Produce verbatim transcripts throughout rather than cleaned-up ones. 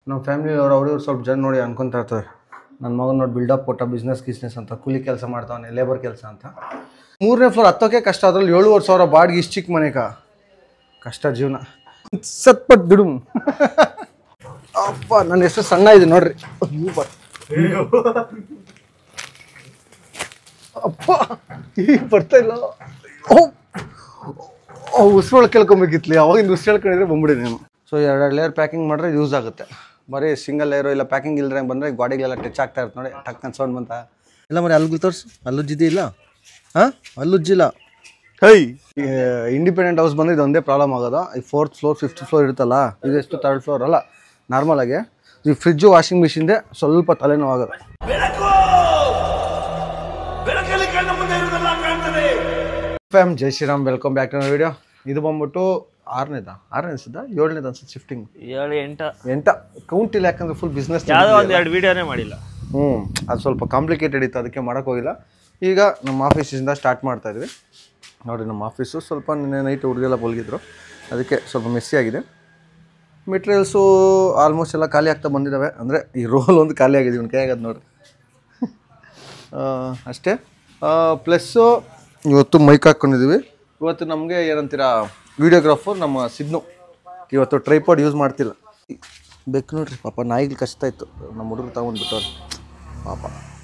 ನಮ್ಮ ಫ್ಯಾಮಿಲಿಯವ್ರು ಅವ್ರಿವ್ರು ಸ್ವಲ್ಪ ಜನ ನೋಡಿ ಅನ್ಕೊತಾ ಇರ್ತಾರೆ ನನ್ನ ಮಗನ ನೋಡಿ ಬಿಲ್ಡಪ್ ಕೊಟ್ಟ ಬಿಸ್ನೆಸ್ ಗಿಸ್ನೆಸ್ ಅಂತ ಕೂಲಿ ಕೆಲಸ ಮಾಡ್ತಾವನೆ ಲೇಬರ್ ಕೆಲಸ ಅಂತ. ಮೂರನೇ ಫ್ಲೋರ್ ಹತ್ತೋಕೆ ಕಷ್ಟ, ಅದ್ರಲ್ಲಿ ಏಳುವರೆ ಸಾವಿರ ಬಾಡಿಗೆ ಇಷ್ಟು ಚಿಕ್ಕ ಮನೆಗ ಕಷ್ಟ ಜೀವನ. ಸತ್ಪಟ್ ದುಡು ಅಪ್ಪ ನನ್ನ ಹೆಸರು ಸಣ್ಣ ಇದೆ ನೋಡ್ರಿ. ಅಪ್ಪ ಈಗ ಬರ್ತಾ ಇಲ್ಲ. ಉಸಿರೊಳಗೆ ಕೇಳ್ಕೊಬೇಕಿತ್ಲಿ, ಅವಾಗಿಂದ ಉಸಿರು ಹೇಳ್ಕೊಂಡಿದ್ರೆ ಬಂದ್ಬಿಡಿ ನಾನು. ಸೊ ಎರಡು ಲೇಯರ್ ಪ್ಯಾಕಿಂಗ್ ಮಾಡಿದ್ರೆ ಯೂಸ್ ಆಗುತ್ತೆ. ಬರೀ ಸಿಂಗಲ್ ಲೇಯರು ಇಲ್ಲ ಪ್ಯಾಕಿಂಗ್ ಇಲ್ಲದ್ರೆ ಬಂದರೆ ಗಾಡಿಗೆಲ್ಲ ಟಚ್ ಆಗ್ತಾ ಇರುತ್ತೆ ನೋಡಿ, ಟಕ್ಕನ್ ಸೌಂಡ್ ಬಂತ ಇಲ್ಲ ಮರಿ ಅಲ್ಲಿಗೆ ತೋರಿಸು. ಅಲ್ಲುಜ್ಜಿದ್ದಿ ಇಲ್ಲ? ಹಾಂ ಅಲ್ಲುಜ್ಜಿಲ್ಲ. ಹೈ ಇಂಡಿಪೆಂಡೆಂಟ್ ಹೌಸ್ ಬಂದರೆ ಇದು ಒಂದೇ ಪ್ರಾಬ್ಲಮ್ ಆಗೋದು. ಈ ಫೋರ್ತ್ ಫ್ಲೋರ್ ಫಿಫ್ತ್ ಫ್ಲೋರ್ ಇರುತ್ತಲ್ಲ, ಇದು ಎಷ್ಟು ತರ್ಡ್ ಫ್ಲೋರ್ ಅಲ್ಲ ನಾರ್ಮಲಾಗಿ. ಈ ಫ್ರಿಜ್ಜು ವಾಷಿಂಗ್ ಮಿಷಿನ್ದೆ ಸ್ವಲ್ಪ ತಲೆನೋವು ಆಗೋದು. ಫ್ಯಾಮ್ ಜೈ Shriram, welcome back to video. ಇದು ಬಂದ್ಬಿಟ್ಟು ಆರನೇದ ಆರನೇ ಅನ್ಸುತ್ತಾ ಏಳನೇದು ಅನ್ಸುತ್ತೆ ಶಿಫ್ಟಿಂಗ್. ಏಳು ಎಂಟ ಎಂಟ ಕೌಂಟ್ ಇಲ್ಲ, ಯಾಕಂದ್ರೆ ಫುಲ್ ಬಿಸ್ನೆಸ್ ಯಾವುದೋ ಒಂದು ಎರಡು ವಿಡಿಯೋನೇ ಮಾಡಿಲ್ಲ. ಹ್ಞೂ ಅದು ಸ್ವಲ್ಪ ಕಾಂಪ್ಲಿಕೇಟೆಡ್ ಇತ್ತು, ಅದಕ್ಕೆ ಮಾಡೋಕ್ಕೆ ಹೋಗಿಲ್ಲ. ಈಗ ನಮ್ಮ ಆಫೀಸಿಂದ ಸ್ಟಾರ್ಟ್ ಮಾಡ್ತಾ ಇದ್ವಿ ನೋಡಿ. ನಮ್ಮ ಆಫೀಸು ಸ್ವಲ್ಪ ನಿನ್ನೆ ನೈಟ್ ಹುಡುಗೆಲ್ಲ ಬಲ್ಗಿದ್ರು, ಅದಕ್ಕೆ ಸ್ವಲ್ಪ ಮೆಸ್ಸಿ ಆಗಿದೆ. ಮೆಟೀರಿಯಲ್ಸು ಆಲ್ಮೋಸ್ಟ್ ಎಲ್ಲ ಖಾಲಿ ಆಗ್ತಾ ಬಂದಿದ್ದಾವೆ. ಅಂದರೆ ಈ ರೋಲ್ ಒಂದು ಖಾಲಿ ಆಗಿದೆ, ಇವ್ನು ಕೈ ಆಗೋದು ನೋಡಿರಿ ಅಷ್ಟೇ. ಪ್ಲಸ್ಸು ಇವತ್ತು ಮೈಕ್ ಹಾಕ್ಕೊಂಡಿದ್ದೀವಿ. ಇವತ್ತು ನಮಗೆ ಏನಂತೀರ ವೀಡಿಯೋಗ್ರಾಫರ್ ನಮ್ಮ ಸಿದ್ನು ಇವತ್ತು ಟ್ರೈಪಾಡ್ ಯೂಸ್ ಮಾಡ್ತಿಲ್ಲ. ಬೇಕು ನೋಡ್ರಿ ಪಾಪ, ನಾಯಿಗಳು ಕಷ್ಟ ಇತ್ತು, ನಮ್ಮ ಹುಡುಗರು ತಗೊಂಡ್ಬಿಟ್ಟವ್ರು ಪಾಪ.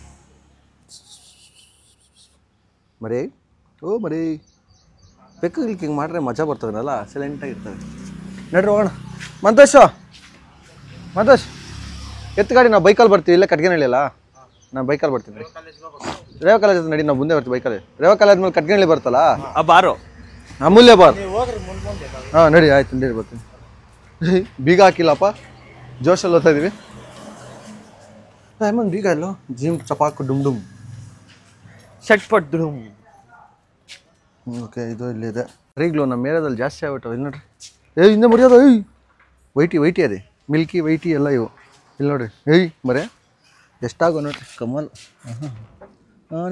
ಮರಿ ಓ ಮರಿ ಬೆಕ್ಕಗಳಿಗೆ ಹಿಂಗೆ ಮಾಡ್ರೆ ಮಜಾ ಬರ್ತದಲ್ಲ, ಸೈಲೆಂಟಾಗಿರ್ತದೆ. ನಡ್ರಿ ಹೋಗೋಣ. ಮಂತೋಷ ಮಂತೋಷ್ ಎತ್ತು ಗಾಡಿ, ನಾವು ಬೈಕಲ್ಲಿ ಬರ್ತೀವಿ. ಇಲ್ಲೇ ಕಟ್ಗೆನಹಳ್ಳಿ ಅಲ್ಲ, ನಾನು ಬೈಕಲ್ಲಿ ಬರ್ತೀನಿ ರೀ. ರೇವಾ ಕಾಲೇಜ್ ನಡಿ, ನಾವು ಮುಂದೆ ಬರ್ತೀವಿ ಬೈಕಲ್ಲಿ. ರೇವಾ ಕಾಲೇಜ್ ಮೇಲೆ ಕಟ್ಗೆನಹಳ್ಳಿ ಬರ್ತಲ್ಲ, ಆ ಬಾರು ಅಮೂಲ್ಯ ಬಾರ್. ಹಾಂ ನಡಿ ಆಯ್ತು ನಡಿ ಬರ್ತೀನಿ. ಬೀಗ ಹಾಕಿಲ್ಲಪ್ಪ, ಜೋಶಲ್ಲಿ ಓದ್ತಾ ಇದ್ದೀವಿ. ಆಮೇಲೆ ಬೀಗ ಇಲ್ಲೋ, ಜಿಮ್ ಚಪಾಕು ಡುಮ್ ಡುಮ್ ಚಟ್ಪಟ್ ಡುಮ್. ಓಕೆ ಇದು ಇಲ್ಲಿದೆ. ರೀಗ್ಲು ನಮ್ಮ ಏರಿಯಾದಲ್ಲಿ ಜಾಸ್ತಿ ಆಗ್ಬಿಟ್ಟವೆ. ಇಲ್ಲಿ ನೋಡ್ರಿ, ಏಯ್ ಹಿಂದೆ ಮುರಿಯೋದು. ಏಯ್ ವೈಟಿ ವೈಟಿ ಅದೇ ಮಿಲ್ಕಿ ವೈಟಿ ಎಲ್ಲ ಇವು. ಇಲ್ಲಿ ನೋಡ್ರಿ, ಏಯ್ ಮರೆ ಎಷ್ಟಾಗೋ ನೋಡ್ರಿ ಕಮಲ್. ಹಾಂ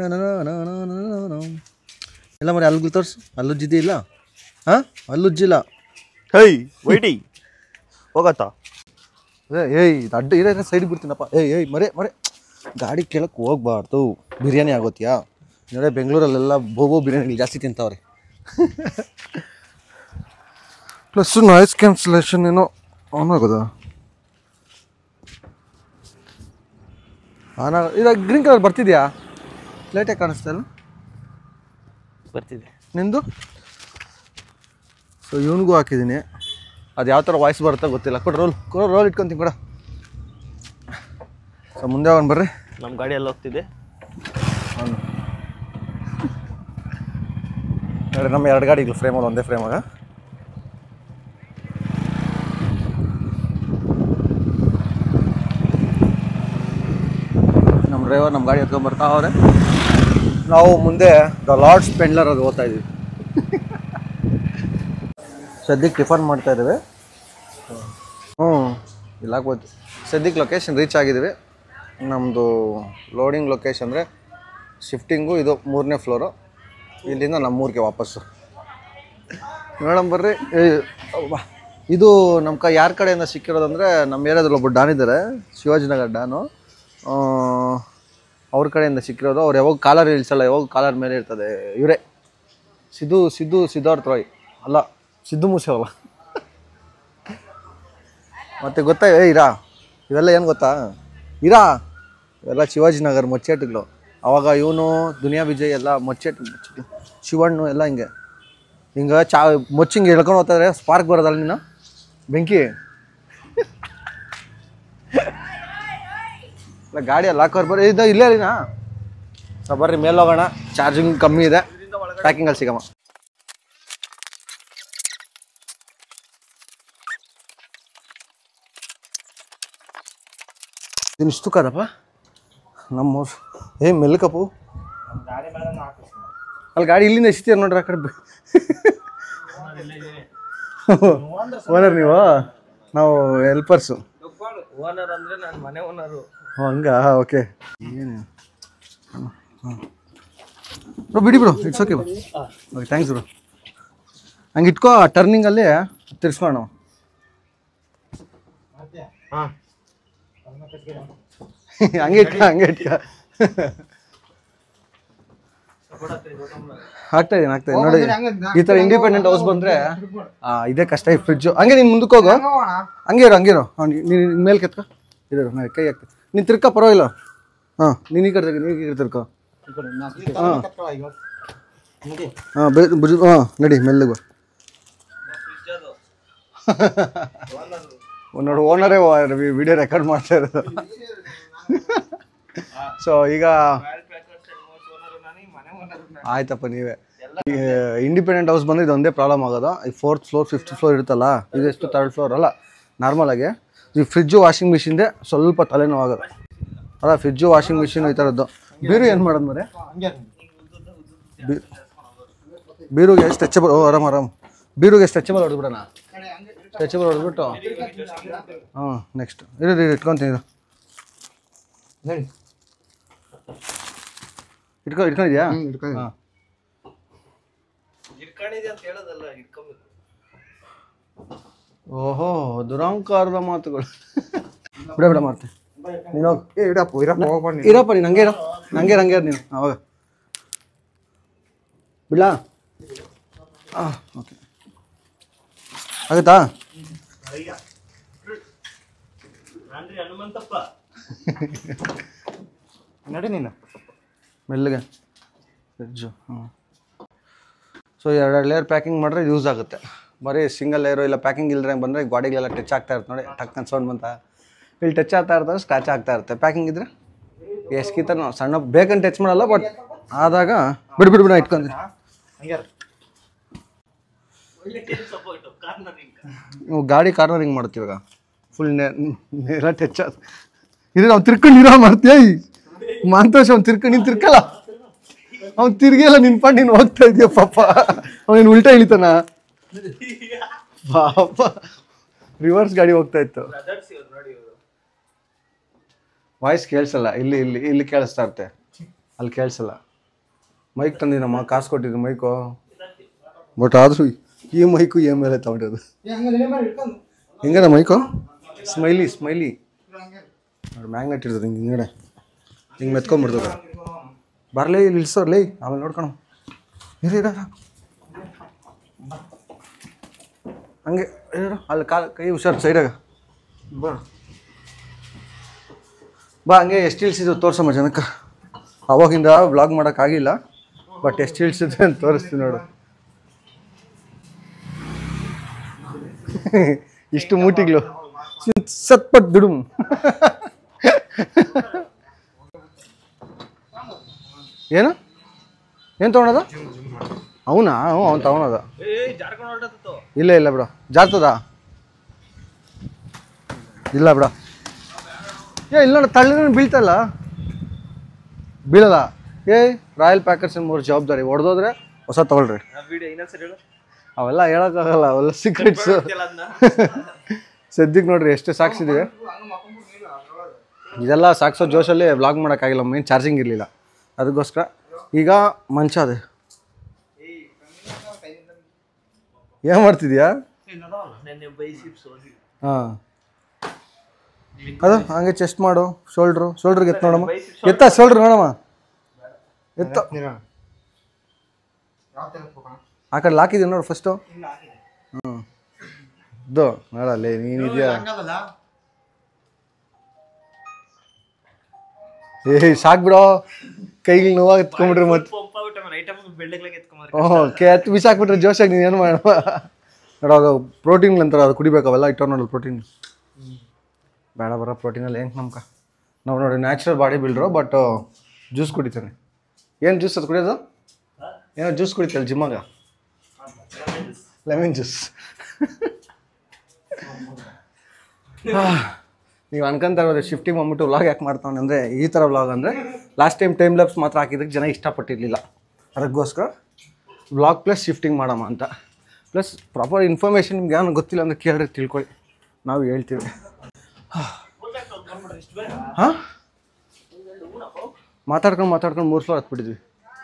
ಇಲ್ಲ ಮರಿ ಅಲ್ಲಿಗೆ ತೋರಿಸು. ಅಲ್ಲುಜ್ಜಿದ್ದಿ ಇಲ್ಲ? ಹಾಂ ಅಲ್ಲುಜ್ಜಿಲ್ಲ. ಹೈ ವೈಟಿ ಹೋಗತ್ತಾ? ಅದೇ ಏಯ್ ಇದು ಅಡ್ಡ ಇರೋ ಸೈಡಿಗೆ ಬಿಡ್ತೀನಪ್ಪ. ಏಯ್ ಏಯ್ ಮರೆ ಮರೆ ಗಾಡಿ ಕೇಳಕ್ಕೆ ಹೋಗ್ಬಾರ್ದು, ಬಿರಿಯಾನಿ ಆಗೋತ್ಯಾ ನೋಡಿ. ಬೆಂಗಳೂರಲ್ಲೆಲ್ಲ ಬೋಬೋ ಬಿರಿಯಾನಿ ಜಾಸ್ತಿ ತಿಂತಾವ್ರಿ. ಪ್ಲಸ್ ನಾಯ್ಸ್ ಕ್ಯಾನ್ಸಲೇಷನ್ ಏನೋ ಆನ್ ಆಗೋದಾ? ಆನ್ ಆಗ ಇದು ಗ್ರೀನ್ ಕಲರ್ ಬರ್ತಿದ್ಯಾ? ಲೈಟಾಗಿ ಕಾಣಿಸ್ತಾ ಇಲ್ಲ? ಬರ್ತಿದೆ ನಿಂದು. ಸೊ ಇವನಿಗೂ ಹಾಕಿದ್ದೀನಿ, ಅದು ಯಾವ ಥರ ವಾಯ್ಸ್ ಬರುತ್ತಾ ಗೊತ್ತಿಲ್ಲ. ಕೊಡು ರೋಲ್ ಕೊಡು ರೋಲ್ ಇಟ್ಕೊತೀನಿ ಕೊಡ. ಸೊ ಮುಂದೆ ಅವನು ಬರ್ರಿ. ನಮ್ಮ ಗಾಡಿ ಎಲ್ಲ ಹೋಗ್ತಿದೆ ಅವನು ನೋಡಿ. ನಮ್ಮ ಎರಡು ಗಾಡಿಗಳು ಫ್ರೇಮಲ್ಲಿ ಒಂದೇ ಫ್ರೇಮಾಗ. ನಮ್ಮ ಡ್ರೈವರ್ ನಮ್ಮ ಗಾಡಿ ಎತ್ಕೊಂಡು ಬರ್ತಾ ಅವ್ರೆ. ನಾವು ಮುಂದೆ ದ ಲಾರ್ಡ್ ಸ್ಪೆಂಡ್ಲರ್ ಅದು ಓದ್ತಾ ಇದ್ದೀವಿ. ಸದ್ಯಕ್ಕೆ ಟಿಫನ್ ಮಾಡ್ತಾ ಇದ್ದೀವಿ. ಹ್ಞೂ ಇಲ್ಲ ಆಗ್ಬೋದು. ಸದ್ಯಕ್ಕೆ ಲೊಕೇಶನ್ ರೀಚ್ ಆಗಿದ್ದೀವಿ. ನಮ್ಮದು ಲೋಡಿಂಗ್ ಲೊಕೇಶನ್ ಅಂದರೆ ಶಿಫ್ಟಿಂಗು ಇದು ಮೂರನೇ ಫ್ಲೋರು. ಇಲ್ಲಿಂದ ನಮ್ಮೂರಿಗೆ ವಾಪಸ್ಸು ನೋಡೋಣ ಬರ್ರಿ. ಇದು ನಮ್ಮ ಕ ಯಾರ ಕಡೆಯಿಂದ ಸಿಕ್ಕಿರೋದಂದರೆ ನಮ್ಮ ಏರಿಯಾದಲ್ಲಿ ಒಬ್ಬರು ಡಾನ್ ಇದ್ದಾರೆ, ಶಿವಾಜಿನಗರ ಡಾನು. ಅವ್ರ ಕಡೆಯಿಂದ ಸಿಕ್ಕಿರೋದು. ಅವ್ರು ಯಾವಾಗ ಕಾಲರ್ ಇಳಿಸಲ್ಲ, ಯಾವಾಗ ಕಾಲರ್ ಮೇಲೆ ಇರ್ತದೆ. ಇವರೇ ಸಿದ್ದು ಸಿದ್ದು ಸಿದ್ಧಾರ್ಥ ರಾಯ್ ಅಲ್ಲ, ಸಿದ್ದು ಮೂಸೇವಲ್ಲ. ಮತ್ತು ಗೊತ್ತಾ ಏ ಇರಾ ಇವೆಲ್ಲ ಏನು ಗೊತ್ತಾ? ಇರಾ ಇವೆಲ್ಲ ಶಿವಾಜಿನಗರ ಮೊಚ್ಚೇಟುಗಳು. ಆವಾಗ ಇವನು ದುನಿಯಾ ವಿಜಯ್ ಎಲ್ಲ ಮೊಚ್ಚೇಟು, ಶಿವಣ್ಣು ಎಲ್ಲ ಹಿಂಗೆ ಹಿಂಗೆ ಚಾ ಮೊಚ್ಚಿಂಗೆ ಹೇಳ್ಕೊಂಡು ಹೋಗ್ತಾಯಿದ್ರೆ ಸ್ಪಾರ್ಕ್ ಬರೋದಲ್ಲ ನಿನ್ನ ಬೆಂಕಿ. ಇಲ್ಲ ಗಾಡಿಯಲ್ಲಿ ಹಾಕೋರು ಬರ್ರಿ. ಇದು ಇಲ್ಲೇ ರೀನಾ? ಸೊ ಬರ್ರಿ ಮೇಲೆ ಹೋಗೋಣ, ಚಾರ್ಜಿಂಗ್ ಕಮ್ಮಿ ಇದೆ. ಪ್ಯಾಕಿಂಗಲ್ಲಿ ಸಿಗಮ್ಮ. ಇದನ್ನು ಇಷ್ಟು ಕದಪ್ಪ ನಮ್ಮೂರು. ಏ ಮೆಲ್ಕಪ್ಪು ಅಲ್ಲಿ ಗಾಡಿ ಇಲ್ಲಿಂದ ಎಷ್ಟಿದ್ದೀರ ನೋಡ್ರಿ. ಆ ಕಡೆ ಓನರ್ ನೀವು, ನಾವು ಹೆಲ್ಪರ್ಸು. ಓನರ್ ಅಂದರೆ ನಾನು ಮನೆ ಓನರು. ಹಂಗಾ? ಓಕೆ. ಏನು ಹಾಂ ಬ್ರೋ ಬಿಡಿ bro, its okay bro. Okay thanks bro. ಹಂಗೆ ಇಟ್ಕೋ, ಟರ್ನಿಂಗಲ್ಲಿ ತಿರ್ಸ್ಕೊಂಡು. ಹಾಂ ಹಂಗೆ ಇಟ್ಕ ಹಂಗೆ ಇಟ್ಕ ಆಗ್ತಾ ಇದೀನಿ ಆಗ್ತಾ ಇದೀನಿ ನೋಡಿ. ಈ ತರ ಇಂಡಿಪೆಂಡೆಂಟ್ ಹೌಸ್ ಬಂದ್ರೆ ಇದೇ ಕಷ್ಟ. ಈ ಫ್ರಿಡ್ಜು ಹಂಗೆ ನೀನು ಮುಂದಕ್ಕೆ ಹೋಗು, ಹಂಗೆ ಇರು ಹಂಗೆ ಇರು. ನೀನು ಮೇಲೆ ಕೆತ್ಕ ಇರು, ನಾ ಕೈ ಹಾಕ್ತೀನಿ. ನೀನು ತಿರ್ಕ ಪರವಾಗಿಲ್ಲ. ಹಾಂ ನೀನು ಈ ಕಡೆ ತೆಗಿ, ನೀನು ಈ ಕಡೆ ತಿರ್ಕೊ. ಹಾಂ ಹಾಂ ಬೇ ಬುಜು ಹಾಂ ನಡಿ ಮೆಲ್ಲಗು. ನೋಡಿ ಓನರೇ ವಿಡಿಯೋ ರೆಕಾರ್ಡ್ ಮಾಡ್ತಾ ಇರೋದು. ಸೊ ಈಗ ಆಯ್ತಪ್ಪ ನೀವೇ. ಇಂಡಿಪೆಂಡೆಂಟ್ ಹೌಸ್ ಬಂದರೆ ಇದೊಂದೇ ಪ್ರಾಬ್ಲಮ್ ಆಗೋದು. ಈ ಫೋರ್ತ್ ಫ್ಲೋರ್ ಫಿಫ್ತ್ ಫ್ಲೋರ್ ಇರುತ್ತಲ್ಲ, ಇದೆಷ್ಟು ತರ್ಡ್ ಫ್ಲೋರ್ ಅಲ್ಲ ನಾರ್ಮಲಾಗಿ. ಈ ಫ್ರಿಜ್ಜು ವಾಷಿಂಗ್ ಮಿಷಿನ್ದೆ ಸ್ವಲ್ಪ ತಲೆನೋವು ಆಗೋದು ಅಲ್ಲ. ಫ್ರಿಜ್ಜು ವಾಷಿಂಗ್ ಮಿಷಿನ್ ಈ ಥರದ್ದು. ಬೀರು ಏನು ಮಾಡೋದು ಮರೆ? ಬೀರುಗೆ ಸ್ಟ್ರೆಚಬಲ್. ಓ ಆರಾಮ್ ಆರಾಮ್. ಬೀರುಗೆ ಸ್ಟ್ರೆಚಬಲ್ ಹೊಡೆದ್ಬಿಡೋಣ. ಸ್ಟ್ರೆಚಬಲ್ ಹೊಡೆದ್ಬಿಟ್ಟು ಹಾಂ ನೆಕ್ಸ್ಟ್ ಇರು ಇಟ್ಕೊತೀನಿ. ಇದು ಇಟ್ಕೊ ಇಟ್ಕೊಂಡಿದ್ಯಾ? ಹಾಂ ಓಹೋ ದುರಂಕಾರದ ಮಾತುಗಳು. ಬಿಡ ಬಿಡ ಮಾಡ್ತೀನಿ. ನೀನು ಹೋಗಿ ಇರಪ್ಪ ಇರಪ್ಪ ಇರಪ್ಪ ನೀನು ಹಂಗೆ ಇರೋ ಹಂಗೆ ಹಂಗೆ ನೀನು ಅವಾಗ ಬಿಡ್ಲಾ? ಹಾಂ ಓಕೆ ಆಗುತ್ತಾ? ನಡಿ ನೀನು ಮೆಲ್ಲಗೆ ಫ್ರಿಡ್ಜು. ಹಾಂ ಸೊ ಎರಡು ಲೇಯರ್ ಪ್ಯಾಕಿಂಗ್ ಮಾಡಿದ್ರೆ ಯೂಸ್ ಆಗುತ್ತೆ. ಬರೀ ಸಿಂಗಲ್ ಲೇಯರು ಇಲ್ಲ ಪ್ಯಾಕಿಂಗ್ ಇಲ್ಲದ್ರೆ ಬಂದರೆ ಗಾಡಿಗೆಲ್ಲ ಟಚ್ ಆಗ್ತಾ ಇರುತ್ತೆ ನೋಡಿ. ಟಕ್ಕನ್ ಸೌಂಡ್ ಬಂತ ಇಲ್ಲಿ ಟಚ್ ಆಗ್ತಾ ಇರ್ತಾರೆ, ಸ್ಕ್ರಾಚ್ ಆಗ್ತಾ ಇರುತ್ತೆ. ಪ್ಯಾಕಿಂಗ್ ಇದ್ದರೆ ಎಸ್ಕಿತ ನಾವು ಸಣ್ಣ ಬೇಕಂತ ಟಚ್ ಮಾಡಲ್ಲ, ಬಟ್ ಆದಾಗ ಬಿಡು ಬಿಡು ಬಿಡ ಇಟ್ಕೊಂತೀನಿ. ನೀವು ಗಾಡಿ ಕಾರ್ನರಿಂಗ್ ಮಾಡ್ತೀವಿ ಇವಾಗ ಫುಲ್ ನೇರ ಟಚ್ ಆದ ಇದು ನಾವು ತಿರ್ಕೊಂಡು ಇರೋ ಮಾಡ್ತೀಯ. ಮಾಂತೋಷ್ ಅವ್ನು ತಿರ್ಕೊಂಡು ನೀನು ತಿರ್ಕಲ್ಲ, ಅವ್ನು ತಿರ್ಗಿಯಲ್ಲ ನಿನ್ ಪಾಟ್ ನೀನು ಹೋಗ್ತಾ ಇದೀಯ ಪಾಪ. ಅವನೇನು ಉಲ್ಟಾ ಇಳಿತಾನ ಪಾಪ. ರಿವರ್ಸ್ ಗಾಡಿ ಹೋಗ್ತಾ ಇತ್ತು. ವಾಯ್ಸ್ ಕೇಳಿಸಲ್ಲ. ಇಲ್ಲಿ ಇಲ್ಲಿ ಇಲ್ಲಿ ಕೇಳಿಸ್ತಾ ಇರುತ್ತೆ, ಅಲ್ಲಿ ಕೇಳಿಸಲ್ಲ. ಮೈಕ್ ತಂದಿನಮ್ಮ, ಕಾಸು ಕೊಟ್ಟಿದ್ದು ಮೈಕು. ಬಟ್ ಆದರೂ ಈ ಮೈಕು ಈ ಮೇಲೆ ತಗೊಂಡಿರೋದು. ಹೆಂಗದ ಮೈಕು? ಸ್ಮೈಲಿ ಸ್ಮೈಲಿ ನೋಡಿ, ಮ್ಯಾಗ್ನೆಟ್ ಇರ್ತದೆ ಹಿಂಗೆ ಹಿಂಗಡೆ ಹಿಂಗೆ ಮೆತ್ಕೊಂಡ್ಬಿಡ್ತದೆ. ಬರಲೇ ಇಲ್ಲಿ ಇಳಿಸೋರ್ಲೇ ಆಮೇಲೆ ನೋಡ್ಕೊಣ. ಇರ ಇರ ಹಂಗೆ ಇರೋ ಅಲ್ಲಿ ಕಾಲು ಕೈ ಹುಷಾರು ಸೈಡಾಗ ಬಾ ಬಾ ಹಂಗೆ ಎಷ್ಟು ಇಳಿಸಿದ್ದು ತೋರ್ಸಮ್ಮ ಜನಕ್ಕೆ. ಅವಾಗಿಂದ ವ್ಲಾಗ್ ಮಾಡೋಕ್ಕಾಗಿಲ್ಲ, ಬಟ್ ಎಷ್ಟು ಇಳಿಸಿದ್ರೆ ಅಂತ ತೋರಿಸ್ತೀನಿ ನೋಡು. ಇಷ್ಟು ಮೂಟಿಗಳು ಸತ್ಪಟ್ ದುಡು. ಏನು ಏನು ತೊಗೊಳೋದ? ಅವನಾ? ಹ್ಞೂ ಅವ್ನು ತಗೊಳೋದ. ಇಲ್ಲ ಇಲ್ಲ ಬಿಡ, ಜಾರ್ತದ ಇಲ್ಲ ಬಿಡ. ಏ ಇಲ್ಲ ನೋಡ, ತಳ್ಳಿದ್ರೆ ಬೀಳ್ತಲ್ಲ. ಬೀಳಲ್ಲ. ಏ ರಾಯಲ್ ಪ್ಯಾಕರ್ಸ್ ಮೂರು ಜವಾಬ್ದಾರಿ. ಹೊಡೆದೋದ್ರೆ ಹೊಸ ತಗೊಳ್ರಿ. ಅವೆಲ್ಲ ಹೇಳೋಕ್ಕಾಗಲ್ಲ, ಅವೆಲ್ಲ ಸೀಕ್ರೆಟ್ಸು. ಸದ್ಯಕ್ಕೆ ನೋಡ್ರಿ ಎಷ್ಟು ಸಾಕ್ಸಿದ್ದೀವಿ. ಇದೆಲ್ಲ ಸಾಕ್ಸೋ ಜೋಶಲ್ಲಿ ವ್ಲಾಗ್ ಮಾಡೋಕ್ಕಾಗಿಲ್ಲ, ಮೇನ್ ಚಾರ್ಜಿಂಗ್ ಇರಲಿಲ್ಲ. ಅದಕ್ಕೋಸ್ಕರ ಈಗ ಮಂಚ ಅದೇ ಏನು ಮಾಡ್ತಿದ್ಯಾ? ಹಾಂ ಅದು ಹಂಗೆ ಚೆಸ್ಟ್ ಮಾಡು. ಶೋಲ್ಡ್ರು ಶೋಲ್ಡ್ರಿಗೆ ಎತ್ತು ನೋಡಮ್ಮ. ಎತ್ತ ಶೋಲ್ಡ್ರ್ ನೋಡಮ್ಮ, ಎತ್ತ. ಆ ಕಡೆ ಲಾಕಿದ್ದೀನಿ ನೋಡು ಫಸ್ಟು. ಹ್ಞೂ ಇದು ನೋಡಲ್ಲೇ ನೀನಿದೆಯಾ? ಏ ಸಾಕು ಬಿಡೋ, ಕೈಗೆ ನೋವಾಗ ಎತ್ಕೊಂಡ್ಬಿಟ್ರಿ ಮತ್ತೆ. ಹ್ಞೂ ಕೆ ಎತ್ತು ಬಿಸಾಕ್ಬಿಟ್ರೆ ಜೋಶಾಗಿ ನೀನು ಏನು ಮಾಡ ನೋಡೋವಾಗ ಪ್ರೋಟೀನ್ ಅಂತಾರೆ, ಅದು ಕುಡಿಬೇಕು. ಅವೆಲ್ಲ ಇಟ್ಟೋ ನೋಡಲ್ಲ ಪ್ರೋಟೀನ್. ಬೇಡ ಬರೋ ಪ್ರೋಟೀನಲ್ಲಿ ಹೆಂಗೆ ನಮ್ಗೆ ನಾವು ನೋಡಿ natural body builder, but juice ಕುಡಿತಾನೆ. ಏನು ಜ್ಯೂಸ್ ಅದು ಕುಡಿಯೋದು? ಏನೋ ಜ್ಯೂಸ್ ಕುಡಿತಲ್ಲ ಜಿಮ್ಮಾಗ, ಲೆಮನ್ ಜ್ಯೂಸ್. ನೀವು ಅನ್ಕೊಂತ ಇರೋದು ಶಿಫ್ಟಿಂಗ್ ಬಂದ್ಬಿಟ್ಟು ವ್ಲಾಗ್ ಯಾಕೆ ಮಾಡ್ತಾನೆ ಅಂದರೆ, ಈ ಥರ ವ್ಲಾಗ್ ಅಂದರೆ ಲಾಸ್ಟ್ ಟೈಮ್ ಟೈಮ್ ಲ್ಯಾಪ್ಸ್ ಮಾತ್ರ ಹಾಕಿದ್ದಕ್ಕೆ ಜನ ಇಷ್ಟಪಟ್ಟಿರಲಿಲ್ಲ. ಅದಕ್ಕೋಸ್ಕರ ವ್ಲಾಗ್ ಪ್ಲಸ್ ಶಿಫ್ಟಿಂಗ್ ಮಾಡಮ್ಮ ಅಂತ. ಪ್ಲಸ್ ಪ್ರಾಪರ್ ಇನ್ಫಾರ್ಮೇಷನ್ ನಿಮ್ಗೆ ಏನೋ ಗೊತ್ತಿಲ್ಲ ಅಂದರೆ ಕೇಳ್ರಿ, ತಿಳ್ಕೊಳ್ಳಿ, ನಾವು ಹೇಳ್ತೀವಿ. ಹಾಂ ಮಾತಾಡ್ಕೊಂಡು ಮಾತಾಡ್ಕೊಂಡು ಮೂರು ಫ್ಲೋರ್ ಹತ್ಬಿಟ್ಟಿದ್ವಿ.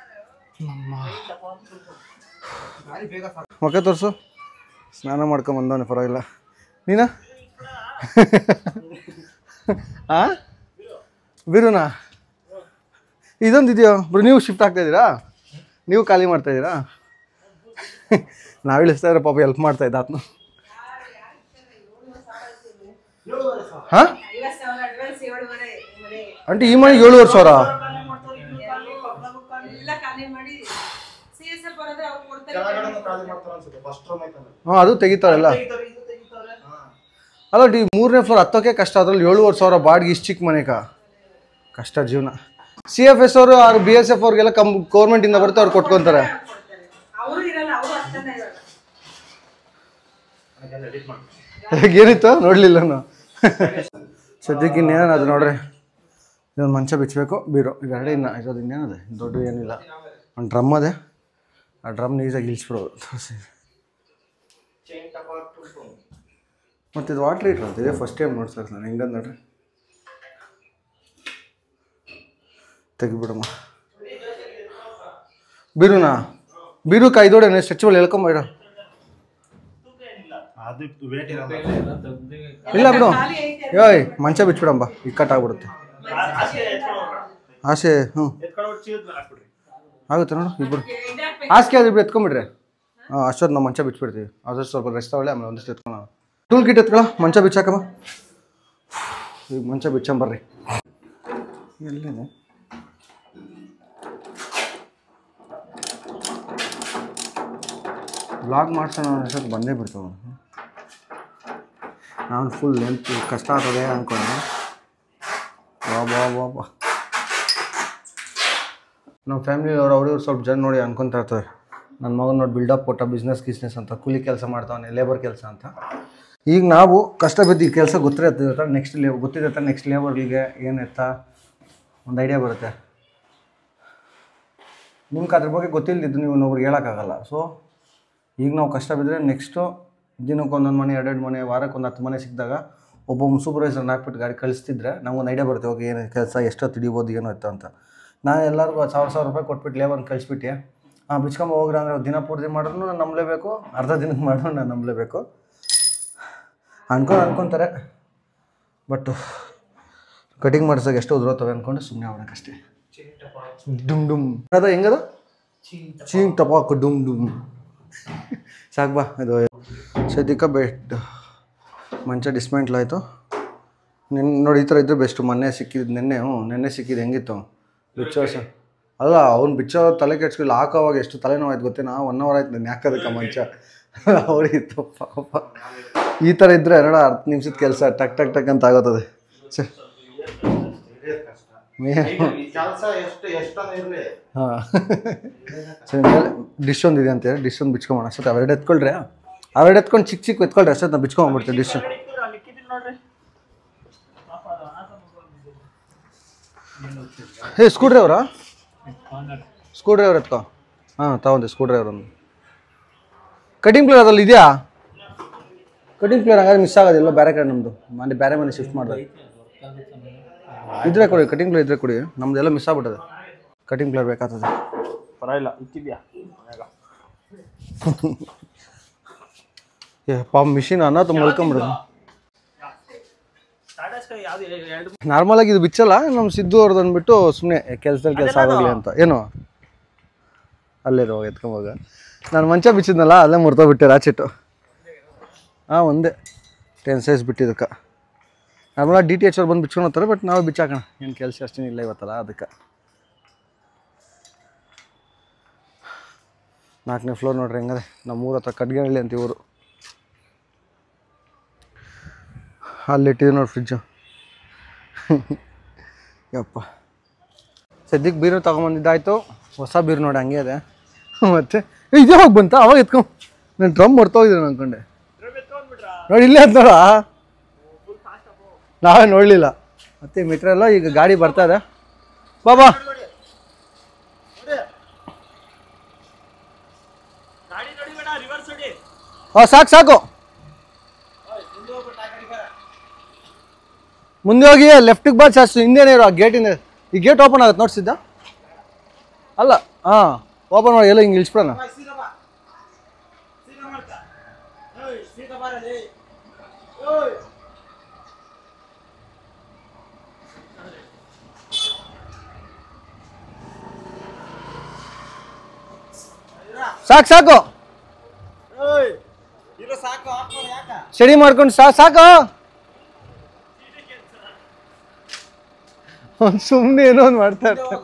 ಮುಖ ತೋರಿಸು. ಸ್ನಾನ ಮಾಡ್ಕೊಂಬಂದವನೆ ಪರವಾಗಿಲ್ಲ. ನೀನು ಆ ಬೀರುನಾ ಇದೊಂದು ಇದೆಯೋ ಬ್ರೋ ನೀವು ಶಿಫ್ಟ್ ಆಗ್ತಾ ಇದ್ದೀರಾ ನೀವು ಖಾಲಿ ಮಾಡ್ತಾ ಇದ್ದೀರಾ ನಾವು ಇಳಿಸ್ತಾ ಇದ್ರೆ ಪಾಪ ಹೆಲ್ಪ್ ಮಾಡ್ತಾ ಇದ್ದ ಆತನು ಹಾಂ ಆಂಟಿ ಈ ಮನೆ ಏಳುವರೆ ಸಾವಿರ ಹಾಂ ಅದು ತೆಗಿತಾರಲ್ಲ ಅಲ್ಲ ಡಿ ಮೂರನೇ ಫ್ಲೋರ್ ಹತ್ತೋಕೆ ಕಷ್ಟ ಅದ್ರಲ್ಲಿ ಏಳುವರೆ ಸಾವಿರ ಬಾಡಿಗೆ ಇಷ್ಟು ಚಿಕ್ಕ ಮನೆಗ ಕಷ್ಟ ಜೀವನ ಸಿ ಎಫ್ ಎಸ್ ಅವರು ಅವ್ರು ಬಿ ಎಸ್ ಎಫ್ ಅವ್ರಿಗೆಲ್ಲ ಕಮ್ ಗೌರ್ಮೆಂಟಿಂದ ಬರುತ್ತೆ ಅವ್ರು ಕೊಟ್ಕೊತಾರೆ ಏನಿತ್ತು ನೋಡಲಿಲ್ಲ ನಾನು ಸದ್ಯಕ್ಕೆ ಇನ್ನೇನು ಅದು ನೋಡ್ರಿ ಇದೊಂದು ಮಂಚ ಬಿಚ್ಚಬೇಕು ಬೀರೋ ಇವೆರಡೇ ಇನ್ನು ಇರೋದು ಇನ್ನೇನದೆ ದೊಡ್ಡ ಏನಿಲ್ಲ ಒಂದು ಡ್ರಮ್ ಅದೇ ಆ ಡ್ರಮ್ ಈಸಾಗಿ ಇಳಿಸ್ಬಿಡೋದು ಮತ್ತು ಇದು ವಾಟ್ರ್ ಹೀಟ್ರ್ ಅಂತಿದೆ ಫಸ್ಟ್ ಟೈಮ್ ನೋಡ್ತಾ ನಾನು ಹೆಂಗಂದು ನೋಡ್ರಿ ತೆಗಿಬಿಡಮ್ಮ ಬೀರುನಾ ಬೀರು ಕಾಯ್ದೋಡೇನೆ ಸ್ಟ್ರೆಚಬಲ್ ಹೇಳ್ಕೊಂಬೇಡ ಇಲ್ಲ ಬಿಡು ಯೋಯ್ ಮಂಚ ಬಿಚ್ಬಿಡಂಬ ಇಕ್ಕಟ್ಟಾಗ್ಬಿಡುತ್ತೆ ಆಸೆ ಹ್ಞೂ ಆಗುತ್ತೆ ನೋಡು ಇಬ್ಬರು ಹಾಸಿಗೆ ಅದು ಇಬ್ಬರು ಎತ್ಕೊಂಬಿಡ್ರಿ ಹಾಂ ಅಷ್ಟೊತ್ತು ನಾವು ಮಂಚ ಬಿಚ್ಬಿಡ್ತೀವಿ ಅದಷ್ಟು ಸ್ವಲ್ಪ ರೆಸ್ಟ್ ತಗೊಳ್ಳಿ ಆಮೇಲೆ ಒಂದಿಷ್ಟು ಎತ್ಕೊಳ್ಳೋಣ ಟೂಲ್ ಕಿಟ್ ಎತ್ಕೊಳ್ಳೋ ಮಂಚ ಬಿಚ್ಚಾಕಮ್ಮ ಈಗ ಮಂಚ ಬಿಚ್ಚಂಬರ್ರಿ ಎಲ್ಲಿದೆ ಬ್ಲಾಗ್ ಮಾಡ್ಸೋಣ ಅನ್ಸೋದು ಬಂದೇ ಬಿಡ್ತಾವೆ ನಾನು ಫುಲ್ ನೆನ್ಪು ಕಷ್ಟ ಆಗ್ತದೆ ಅಂದ್ಕೊಂಡೆ ವಾ ಬಾ ಬಾ ಬಾ ನಮ್ಮ ಫ್ಯಾಮಿಲಿಯವ್ರು ಅವ್ರಿವ್ರು ಸ್ವಲ್ಪ ಜನ ನೋಡಿ ಅನ್ಕೊತಾ ಇರ್ತಾರೆ ನನ್ನ ಮಗನ ನೋಡಿ ಬಿಲ್ಡಪ್ ಕೊಟ್ಟ ಬಿಸ್ನೆಸ್ ಗಿಸ್ನೆಸ್ ಅಂತ ಕೂಲಿ ಕೆಲಸ ಮಾಡ್ತಾವನೆ ಲೇಬರ್ ಕೆಲಸ ಅಂತ ಈಗ ನಾವು ಕಷ್ಟ ಬಿದ್ದು ಈ ಕೆಲಸ ಗೊತ್ತಿರತ್ತೆ ನೆಕ್ಸ್ಟ್ ಲೇ ಗೊತ್ತಿರುತ್ತೆ ನೆಕ್ಸ್ಟ್ ಲೇಬರ್ಗಳಿಗೆ ಏನಿರ್ತಾ ಒಂದು ಐಡಿಯಾ ಬರುತ್ತೆ ನಿಮ್ಗೆ ಅದ್ರ ಬಗ್ಗೆ ಗೊತ್ತಿಲ್ಲದಿದ್ದು ನೀವು ಇನ್ನೊಬ್ರಿಗೆ ಹೇಳೋಕ್ಕಾಗಲ್ಲ ಸೊ ಈಗ ನಾವು ಕಷ್ಟ ಬಿದ್ದರೆ ನೆಕ್ಸ್ಟು ದಿನಕ್ಕೆ ಒಂದೊಂದು ಮನೆ ಎರಡೆರಡು ಮನೆ ವಾರಕ್ಕೆ ಒಂದು ಹತ್ತು ಮನೆ ಸಿಕ್ಕಿದಾಗ ಒಬ್ಬೊಬ್ಬ ಸೂಪರ್ವೈಸರ್ನ ಹಾಕ್ಬಿಟ್ಟು ಗಾಡಿ ಕಳಿಸ್ತಿದ್ರೆ ನಮಗೊಂದು ಐಡಿಯಾ ಬರುತ್ತೆ ಹೋಗಿ ಏನು ಕೆಲಸ ಎಷ್ಟೊತ್ತು ಹಿಡಿಬೋದು ಏನೋ ಇತ್ತು ಅಂತ ನಾನು ಎಲ್ಲರಿಗೂ ಸಾವಿರ ಸಾವಿರ ರೂಪಾಯಿ ಕೊಟ್ಬಿಟ್ಟು ಲೇಬರ್ನ ಕಳಿಸ್ಬಿಟ್ಟು ಹಾಂ ಬಿಚ್ಕೊಂಬ ಹೋಗ್ರ ಅಂದರೆ ದಿನ ಪೂರ್ತಿ ಮಾಡಿದ್ರು ನಾನು ನಂಬಲೇಬೇಕು ಅರ್ಧ ದಿನಕ್ಕೆ ಮಾಡಿದ್ರು ನಾನು ನಂಬಲೇಬೇಕು ಅನ್ಕೊಂಡು ಅನ್ಕೊತಾರೆ ಬಟ್ ಕಟಿಂಗ್ ಮಾಡ್ಸೋಕೆ ಎಷ್ಟು ಉದುರೋತವೆ ಅಂದ್ಕೊಂಡು ಸುಮ್ಮನೆ ಅವನಕ್ಕಷ್ಟೇ ಡುಮ್ ಡುಮ್ ಅದ ಹೆಂಗದ ಚೀಂಗ್ ಟಪಾಕು ಡುಮ್ ಡುಮ್ ಸಾಕು ಬಾ ಇದು ಸದ್ಯಕ್ಕೆ ಬೆಸ್ಟ್ ಮಂಚ ಡಿಸ್ಮೆಂಟ್ಲ್ ಆಯಿತು ನಿನ್ನ ನೋಡಿ ಈ ಥರ ಇದ್ದರೆ ಬೆಸ್ಟು ಮೊನ್ನೆ ಸಿಕ್ಕಿದ್ದು ನೆನ್ನೆ ಹ್ಞೂ ನೆನ್ನೆ ಸಿಕ್ಕಿದ್ದು ಹೆಂಗಿತ್ತು ಬಿಚ್ಚೋ ಸ ಅಲ್ಲ ಅವ್ನು ಬಿಚ್ಚೋ ತಲೆ ಕೆಡ್ಸ್ಕಿಲ್ಲ ಹಾಕೋವಾಗ ಎಷ್ಟು ತಲೆನೋವು ಆಯ್ತು ಗೊತ್ತೇನಾ ಒನ್ ಅವರ್ ಆಯ್ತು ನಾನು ಯಾಕದಕ್ಕೆ ಮಂಚ ಅವ್ರಿಗಿತ್ತು ಪಾಪ ಈ ಥರ ಇದ್ದರೆ ಎರಡ ಹತ್ತು ನಿಮಿಷದ ಕೆಲಸ ಟಕ್ ಟಕ್ ಟಕ್ ಅಂತ ಆಗೋತದೆ ಸರಿ ಹಾಂ ಸರಿ ಮೇಲೆ ಡಿಶ್ ಒಂದು ಇದೆ ಅಂತೇಳಿ ಡಿಶ್ ಒಂದು ಬಿಚ್ಕೊಂಬೋಣ ಅಷ್ಟೊತ್ತು ಅವೆರಡು ಎತ್ಕೊಳ್ರಿ ಅವೆರಡು ಎತ್ಕೊಂಡು ಚಿಕ್ಕ ಚಿಕ್ಕ ಎತ್ಕೊಳ್ರಿ ಅಷ್ಟೊತ್ತು ನಾವು ಬಿಚ್ಕೊಂಡ್ಬಿಡ್ತೀವಿ ಡಿಶ್ ಹೇ ಸ್ಕ್ರೂ ಡ್ರೈವರಾ ಸ್ಕ್ರೂ ಡ್ರೈವರ್ ಎತ್ಕೊ ಹಾಂ ತಗೊಂಡೆ ಸ್ಕ್ರೂ ಡ್ರೈವರ್ ಒಂದು ಕಟಿಂಗ್ ಪ್ಲೇಯರ್ ಅದ್ರಲ್ಲಿ ಇದೆಯಾ ಕಟಿಂಗ್ ಪ್ಲೇಯರ್ ಹಂಗಾದ್ರೆ ಮಿಸ್ ಆಗೋದಿಲ್ಲ ಬೇರೆ ಕಡೆ ನಮ್ಮದು ಮನೆ ಬೇರೆ ಮನೆ ಶಿಫ್ಟ್ ಮಾಡಿದೆ ಇದ್ರೆ ಕೊಡಿ ಕಟಿಂಗ್ ಪ್ಲೇಯರ್ ಇದ್ರೆ ಕೊಡಿ ನಮ್ದೆಲ್ಲ ಮಿಸ್ ಆಗ್ಬಿಟ್ಟದೆ ಕಟಿಂಗ್ ಪ್ಲೇಯರ್ ಬೇಕಾಗ್ತದೆ ಪರವಾಗಿಲ್ಲ ಇಟ್ಟಿದ್ಯಾ ಏ ಪಾಪ ಮಿಷಿನ್ ಅನ್ನೋದು ಮಲ್ಕೊಂಬಿಡೋದು ನಾರ್ಮಲಾಗಿ ಇದು ಬಿಚ್ಚಲ್ಲ ನಮ್ಮ ಸಿದ್ದು ಅವ್ರದ್ದು ಅಂದ್ಬಿಟ್ಟು ಸುಮ್ಮನೆ ಕೆಲಸದಲ್ಲಿ ಕೆಲಸ ಆಗೋಗ್ಲಿ ಅಂತ ಏನು ಅಲ್ಲೇ ಹೋಗಿ ಎತ್ಕೊಂಬೋಗ ನಾನು ಮಂಚ ಬಿಚ್ಚಿದ್ನಲ್ಲ ಅಲ್ಲೇ ಮುರ್ತೋಗ್ಬಿಟ್ಟೆ ರಾಚಿಟ್ಟು ಹಾಂ ಒಂದೇ ಟೆನ್ ಸೈಜ್ ಬಿಟ್ಟಿದ್ದಕ್ಕೆ ನಾರ್ಮಲಾಗಿ ಡಿ ಟಿ ಎಚ್ ಅವ್ರು ಬಂದು ಬಿಚ್ಕೊಂಡು ಹೋಗ್ತಾರೆ ಬಟ್ ನಾವು ಬಿಚ್ಚಾಕೋಣ ಏನು ಕೆಲಸ ಅಷ್ಟೇನಿಲ್ಲ ಇವತ್ತಲ್ಲ ಅದಕ್ಕೆ ನಾಲ್ಕನೇ ಫ್ಲೋರ್ ನೋಡ್ರಿ ಹೆಂಗದೆ ನಮ್ಮ ಊರ ಹತ್ರ ಕಡ್ಗನಹಳ್ಳಿ ಅಂತ ಇವರು ಅಲ್ಲಿಟ್ಟಿದೆ ನೋಡಿ ಫ್ರಿಜ್ಜು ಯಪ್ಪ ಸದ್ಯಕ್ಕೆ ಬೀರು ತೊಗೊಂಬಂದಿದ್ದಾಯ್ತು ಹೊಸ ಬೀರು ನೋಡಿ ಹಂಗೆ ಇದೆ ಮತ್ತೆ ಇದೇ ಹೋಗಿ ಬಂತ ಅವಾಗ ಎತ್ಕೊ ನಾನು ಡ್ರಮ್ ಹೊರ್ತೋಗಿದ್ದೀನಿ ಅಂದ್ಕೊಂಡೆ ನೋಡಿ ಇಲ್ಲೇ ಅಂತ ನೋಡ ನಾವೇ ನೋಡಲಿಲ್ಲ ಮತ್ತೆ ಮಿಟ್ರೆಲ್ಲ ಈಗ ಗಾಡಿ ಬರ್ತಾ ಇದೆ ಬಾಬಾ ಹಾಂ ಸಾಕು ಸಾಕು ಮುಂದೆ ಹೋಗಿ ಲೆಫ್ಟಿಗೆ ಬಾ ಅಷ್ಟು ಹಿಂದೇನೇ ಇರೋ ಆ ಗೇಟಿಂದ ಈ ಗೇಟ್ ಓಪನ್ ಆಗುತ್ತೆ ನೋಡ್ಸಿದ್ದ ಅಲ್ಲ ಹಾಂ ಓಪನ್ ಮಾಡಿ ಎಲ್ಲ ಹಿಂಗೆ ಇಳಿಸ್ಬಿಡೋಣ ಸಾಕು ಸಾಕು ಚಡಿ ಮಾಡ್ಕೊಂಡು ಸಾ ಸಾಕು ಸುಮ್ಮನೆ ಏನೋ ಒಂದು ಮಾಡ್ತಾ ಇರ್ತಾರೆ.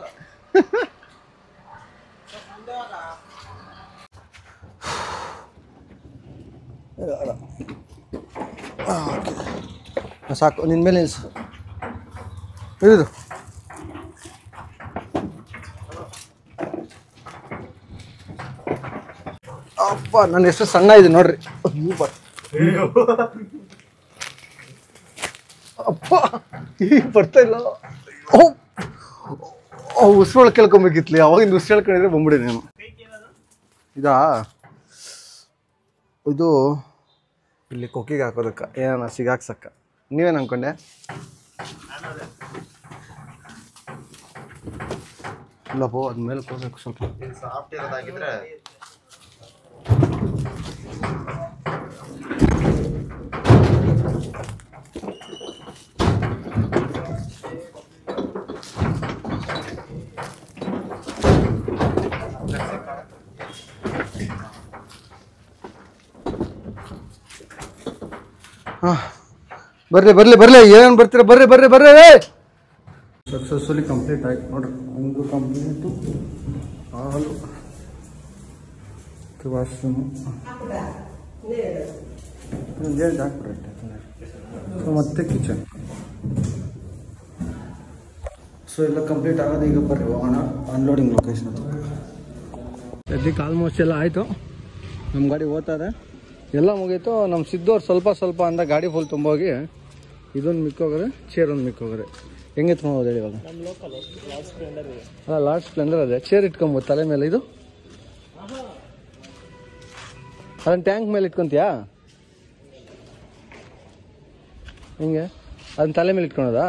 ಸಾಕು ನಿನ್ನ ಮೇಲೆ ನಿಲ್ಸು ಇಳಿದು. ಅಪ್ಪ ನಾನು ಎಷ್ಟು ಸಣ್ಣ ಇದೆ ನೋಡ್ರಿ. ಅಪ್ಪ ಈಗ ಬರ್ತಾ ಇಲ್ಲ. ಉಸಿರೊಳಗೆ ಕೇಳ್ಕೊಬೇಕಿತ್ಲಿ, ಅವಾಗಿಂದ ಉಸಿರು ಹೇಳ್ಕೊಂಡಿದ್ರೆ ಬಂದ್ಬಿಡಿ ನಾನು. ಇದಾ ಇದು ಇಲ್ಲಿ ಕೊಕ್ಕಿಗೆ ಹಾಕೋದಕ್ಕ ಏನ ಸಿಗಾಕ್ಸಕ್ಕ. ನೀವೇನು ಅನ್ಕೊಂಡೆ? ಇಲ್ಲಪ್ಪ ಅದ್ಮೇಲೆ ಕೋಸಕ್ಕೆ ಸ್ವಲ್ಪ ಸಾಫ್ಟ್ ಇರೋದಾಗಿದ್ರೆ ಹಾಂ ಬರ್ರಿ ಬರ್ಲಿ ಬರ್ಲಿ ಏನೇನು ಬರ್ತೀರ ಬರ್ರಿ ಬರ್ರಿ ಬರ್ರಿ. ಸಕ್ಸಸ್ಫುಲಿ ಕಂಪ್ಲೀಟ್ ಆಯ್ತು ನೋಡ್ರಿ. ಒಂದು ಕಂಪ್ಲೀಟು ಹಾಲು ವಾಶ್ರೂಮು ಏನು ಹಾಕ್ಬಿಡ್ರಿ ಮತ್ತೆ ಕಿಚನ್. ಸೊ ಎಲ್ಲ ಕಂಪ್ಲೀಟ್ ಆಗೋದು. ಈಗ ಬರ್ರಿ ಹೋಗೋಣ ಅನ್ಲೋಡಿಂಗ್ ಲೊಕೇಶನ್. ಸದ್ಯಕ್ಕೆ ಆಲ್ಮೋಸ್ಟ್ ಎಲ್ಲ ಆಯಿತು. ನಮ್ಮ ಗಾಡಿ ಓದ್ತಾ ಇದೆ, ಎಲ್ಲ ಮುಗೀತು. ನಮ್ಮ ಸಿದ್ದವ್ರು ಸ್ವಲ್ಪ ಸ್ವಲ್ಪ ಅಂದ ಗಾಡಿ ಫುಲ್ ತುಂಬೋಗಿ ಇದೊಂದು ಮಿಕ್ಕೋಗ್ರೆ, ಚೇರ್ ಒಂದು ಮಿಕ್ಕೋಗ್ರೆ. ಹೆಂಗೆ ತೊಗೊಂಬೋದು ಹೇಳಿ ಇವಾಗ? ಅಲ್ಲ ಲಾರ್ಡ್ ಸ್ಪ್ಲೆಂಡರ್ ಅದೇ, ಚೇರ್ ಇಟ್ಕೊಬೋದು ತಲೆ ಮೇಲೆ. ಇದು ಅದನ್ನ ಟ್ಯಾಂಕ್ ಮೇಲೆ ಇಟ್ಕೊತೀಯಾ? ಹಿಂಗೆ ಅದನ್ನ ತಲೆ ಮೇಲೆ ಇಟ್ಕೊಳೋದಾ?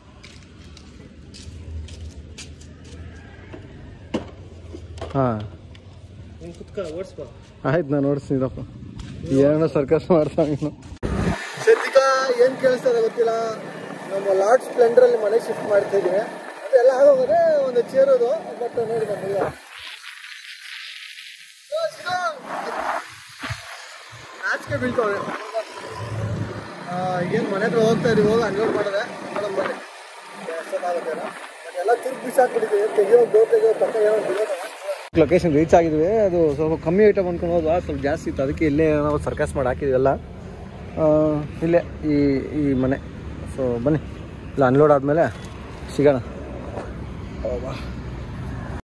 ಹಾಂ ಆಯ್ತು, ನಾನು ಓಡಿಸ್ತೀನಪ್ಪ. ಏನೋ ಸರ್ಕಸ್ ಮಾಡ್ತಾ ಇನ್ನು. ಸದ್ಯಕ್ಕೆ ಏನು ಕೇಳಿಸ್ತದೆ ಗೊತ್ತಿಲ್ಲ. ನಮ್ಮ ಲಾರ್ಡ್ ಸ್ಪ್ಲೆಂಡರಲ್ಲಿ ಮನೆ ಶಿಫ್ಟ್ ಮಾಡ್ತಾ ಇದ್ದೀವಿ. ಅದೆಲ್ಲ ಆಗೋದ್ರೆ ಒಂದು ಚೇರೋದು ಬಟ್ ನೋಡಿ ಬಂದಿಲ್ಲ. ನಾಚಿಕೆ ಬೀಳ್ತಾವೆ. ಏನು ಮನೆ ಹತ್ರ ಹೋಗ್ತಾ ಇದೀವಿ, ಹೋಗಿ ಅನ್ಲೋಡ್ ಮಾಡಿದೆ ಮೇಡಮ್ ಬನ್ನಿ ಎಷ್ಟೊತ್ತಾಗುತ್ತೆ. ಅದೆಲ್ಲ ತಿರುಗಿ ಬಿಸಾಕ್ಬಿಟ್ಟಿದ್ದೀವಿ. ತೆಗಿಯೋ ಡೋರ್ ತೆಗಿಯೋ ಪಕ್ಕ ಏನೋ ಬಿಡೋದು. ಲೊಕೇಶನ್ ರೀಚ್ ಆಗಿದ್ವಿ. ಅದು ಸ್ವಲ್ಪ ಕಮ್ಮಿ ಐಟಮ್ ಅಂದ್ಕೊಂಡು ಹೋದ್ವಾ, ಸ್ವಲ್ಪ ಜಾಸ್ತಿ ಇತ್ತು. ಅದಕ್ಕೆ ಇಲ್ಲೇ ನಾವು ಸರ್ಕಸ್ ಮಾಡಿ ಹಾಕಿದ್ವಿಲ್ಲ. ಇಲ್ಲೇ ಈ ಈ ಮನೆ. ಸೊ ಬನ್ನಿ, ಇಲ್ಲ ಅನ್ಲೋಡ್ ಆದಮೇಲೆ ಸಿಗೋಣ.